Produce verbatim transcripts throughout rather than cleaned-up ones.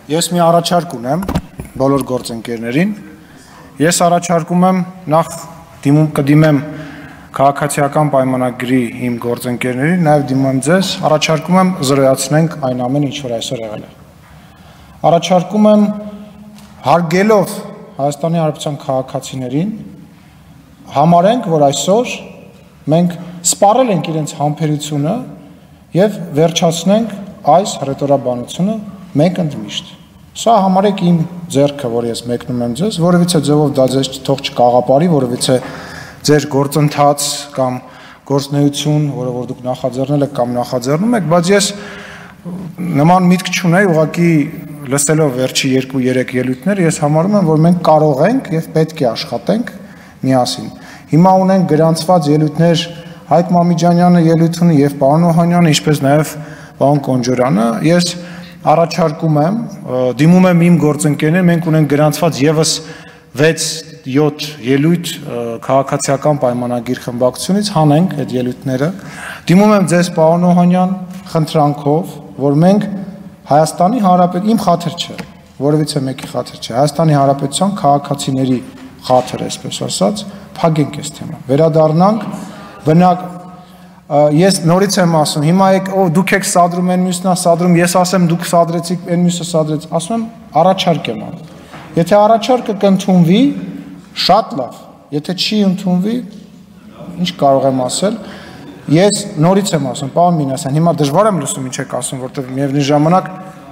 Ես մի առաջարկ ունեմ բոլոր գործընկերներին։ Ես առաջարկում եմ նախ դիմում կդիմեմ քաղաքացիական պայմանագրի իմ գործընկերներին, նաև դիմում եմ ձեզ, առաջարկում եմ զրոյացնենք այն ամենը, ինչ որ այսօր եղել է։ Առաջարկում եմ հարգելով Հայաստանի Հանրապետության քաղաքացիներին, համարենք, որ այսօր մենք սպառել ենք իրենց համբերությունը եւ վերջացնենք այս հռետորաբանությունը մենք ընդմիշտ։ Սա համարեք իմ ձեռքը, որ ես մեկնում եմ ձեզ, որովհետեւ ձևով դա ձեզ թող չկաղապարի, որովհետեւ ձեր գործընթաց կամ գործնեություն, որը որ դուք նախաձեռնել եք կամ նախաձեռնում եք, բայց ես նման միտք չունեի, ուղղակի լսելով վերջի երկու երեք ելույթները, ես համարում եմ, որ մենք կարող ենք եւ պետք է աշխատենք միասին։ Հիմա ունենք գրանցված ելույթներ Հայկ Մամիջանյանը ելույթ ունի եւ պարոն Օհանյանը, ինչպես նաեւ պարոն Կոնջորյանը, ես առաջարկում եմ, դիմում եմ իմ գործընկերներին, մենք ունենք գրանցված եւս վեց յոթ ելույթ քաղաքացիական պայմանագիր խմբակցությունից, հանենք այդ ելույթները։ Դիմում եմ ձեզ պարոն Օհանյան խնդրանքով, որ մենք Հայաստանի Հանրապետ իմ խաթր չէ, որովհետեւ մեկի խաթր չէ, Հայաստանի Հանրապետության քաղաքացիների խաթր, այսպես ասած, փակենք այս թեման։ Վերադառնանք բնակ Ես նորից եմ ասում, հիմա եք ով դուք եք սադրում են մյուսնա սադրում, ես ասեմ դուք սադրեցիք, այն մյուսը սադրեց, ասում եմ առաջարկ եմ անում։ Եթե առաջարկը կընդունվի, շատ լավ, եթե չի ընդունվի, ինչ կարող եմ ասել, ես նորից եմ ասում, պարոն Մինասյան, հիմա դժվար եմ լսում ինչ եք ասում, որտեղ միևնույն ժամանակ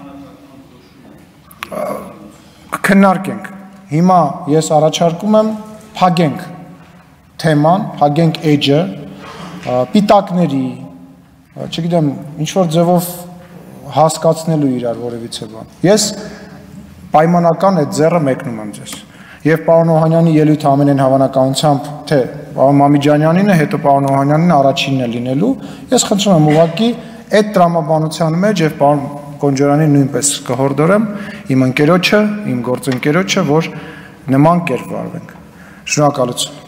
կքննարկենք։ Հիմա ես առաջարկում եմ փակենք թեման, փակենք էջը պիտակների, չգիտեմ, ինչ-որ ձևով հասկացնելու իրար որևիցե բան։ Ես պայմանական այդ ձեռը մեկնում եմ ձեզ։ Եվ պարոն Օհանյանի ելույթը ամենայն հավանականությամբ, թե պարոն Մամիջանյանին է, հետո պարոն Օհանյանին առաջինն է լինելու, ես խնդրում եմ ուղղակի այդ տրամաբանության մեջ եւ պարոն Կոնջորանին նույնպես կհորդորեմ իմ ընկերոջը, իմ գործընկերոջը, որ նման կերպ վարվենք։ Շնորհակալություն։